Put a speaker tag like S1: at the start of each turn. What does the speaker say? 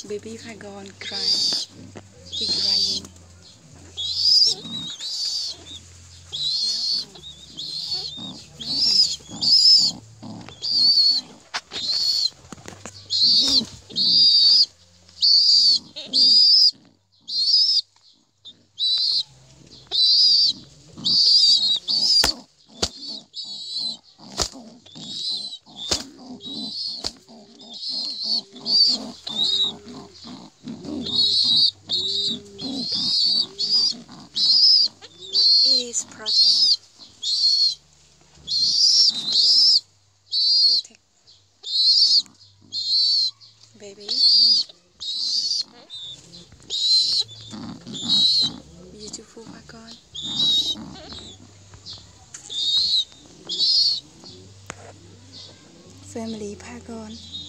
S1: Baby Pigeon cry. He crying. It is protect. Baby. Beautiful Pigeon. Family Pigeon.